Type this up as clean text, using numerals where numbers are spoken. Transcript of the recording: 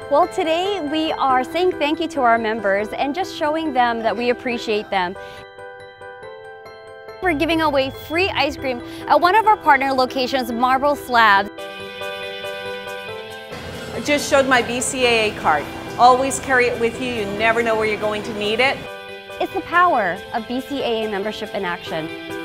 Well, today we are saying thank you to our members and just showing them that we appreciate them. We're giving away free ice cream at one of our partner locations, Marble Slab. I just showed my BCAA card. Always carry it with you. You never know where you're going to need it. It's the power of BCAA membership in action.